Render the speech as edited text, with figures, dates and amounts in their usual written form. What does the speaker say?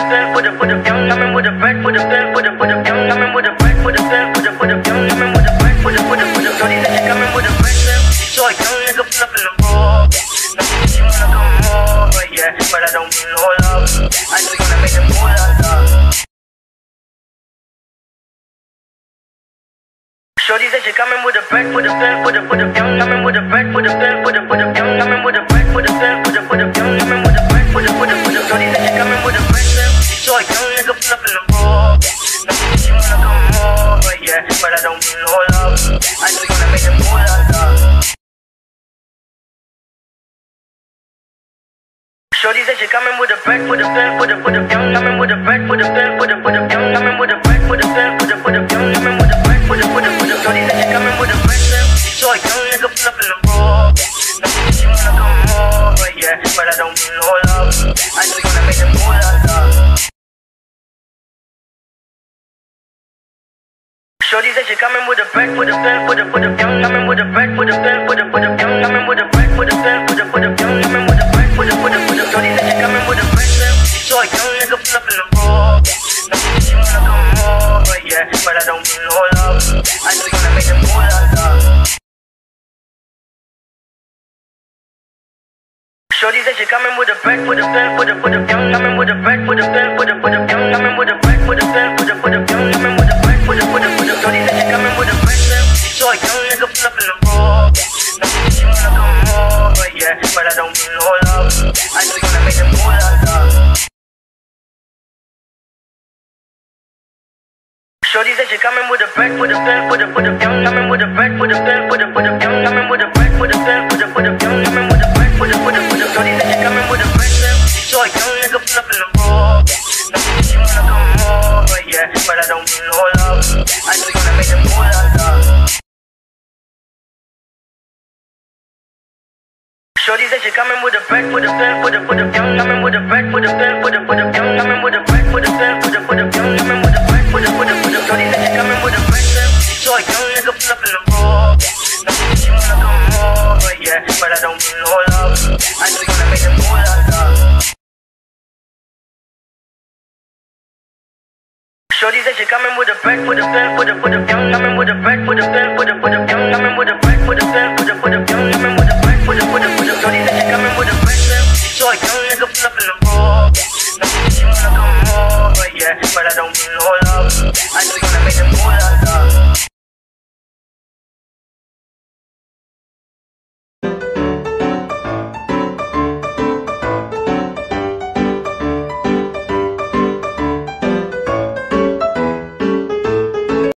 bill, put a young, I'm in with a bread, put a bill, put a young, I'm in with a bread, put a bill, put a young, I'm in with a bread, put a shorty that she coming with a bread bill. So a young nigga pull up in the ball. Now she wanna come over, yeah, but I don't need no love. I just wanna make them move like love. Shorty said she coming with a bread, put a bill, put a young, I'm in with a bread, put a bill, put a young, I'm in with a bread, put a bill, put a young, I'm in with a bread, put a shorty said she coming with a bread bill. So a young nigga pull up in the ball. Now she wanna come over, yeah, but I don't need no love. I just wanna make them move like love. Shorty said she coming with a bread, put a bill, put a young, I'm in with a bread, put a bill, put a young, I'm in with a bread, put a bill, put a young, I'm in with a bread, put a shorty said she coming with a bread bill. So a young nigga pull up in the ball. Now she wanna come over, yeah, but I don't need no love. I just wanna make them move like love. Shorty said she coming with a bread, put a bill, put a young, I'm in with a bread, put a bill, put a young, I'm in with a bread, put a bill, put a young, I'm in with a bread, put a shorty said she coming with a bread bill. So a young nigga pull up in the ball. Now she wanna come over, yeah, but I don't need no love. I just wanna make them move like love. Shorty said she coming with a bread, put a bill, put a young, I'm in with a bread, put a bill, put a young, I'm in with a bread, put a bill, put a young, I'm in with a bread, put a shorty said she coming with a bread bill. So a young nigga pull up in the ball. Now she wanna come over, yeah, but I don't need no love. I just wanna make them move like love. Shorty said she coming with a bread, put a bill, put a young, I'm in with a bread, put a bill, put a young, I'm in with a bread, put a bill, put a young, I'm in with a bread, put a shorty said she coming with a bread bill. So a young nigga pull up in the ball. Now she wanna come over, yeah, but I don't need no love. I just wanna make them move like love. Shorty said she coming with a bread, put a bill, put a young, I'm in with a bread, put a bill, put a young, I'm in with a bread, put a bill, put a young, I'm in with a bread, put a shorty said she coming with a bread bill. So a young nigga pull up in the ball. Now she wanna come over, yeah, but I don't need no love. I just wanna make them move like love. Shorty said she coming with a bread, put a bill, put a young, I'm in with a bread, put a bill, put a young, I'm in with a bread, put a bill, put a young, I'm in